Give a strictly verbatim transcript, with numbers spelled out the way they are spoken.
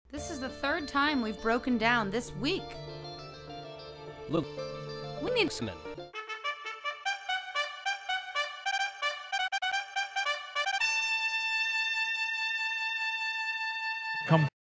This is the third time we've broken down this week. Look, We need X-Men. Come